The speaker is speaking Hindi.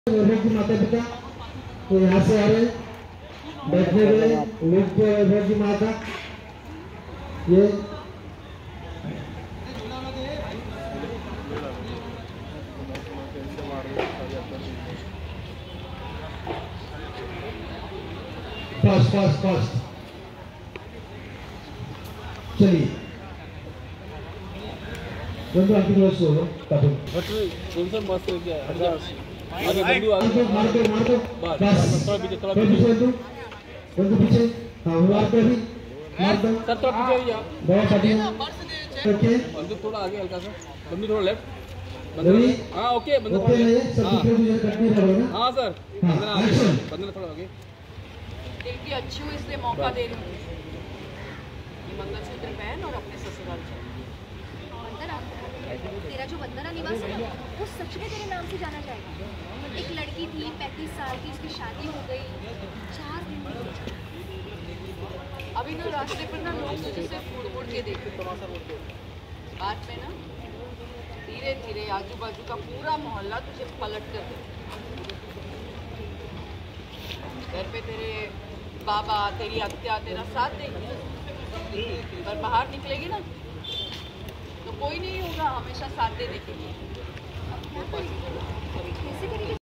वैभव जी माता पिता तो यहाँ से आ रहे बैठने गए वैभव जी माता ये फास्ट चलिए बंधु आपकी क्लोज हो काटो कौन सा मस्त है क्या आगे बंधु आगे मार दो बस थोड़ा पीछे बंधु पीछे हाँ मार दो भी मार दो सर थोड़ा पीछे हो जाओ बहुत बढ़िया ओके बंधु थोड़ा आगे हल्का सा बंधु थोड़ा लेफ्ट रवि हाँ ओके बंधु ओके नहीं है सब कुछ मुझे करनी पड़ेगा हाँ सर बंधना आगे बंधना थोड़ा आगे देखिए अच्छी हूँ इसलिए मौका दे रही हूँ ये मंगलसूत्र पहन और अपने ससुराल चल। वंदना, तेरा जो वंदना निवास है ना वो सच में तेरे नाम से जाना जाएगा। एक लड़की थी 35 साल की, उसकी शादी हो गई 4 दिन में। अभी ना रास्ते पर ना लोग तुझे सिर्फ मुड़ के देखे बाद में ना धीरे धीरे आजू बाजू का पूरा मोहल्ला तुझे पलट कर दे। घर पे तेरे बाबा तेरी अत्या तेरा साथ देंगे पर बाहर निकलेगी ना तो कोई नहीं होगा हमेशा साथ देने के लिए। कैसे करेगी?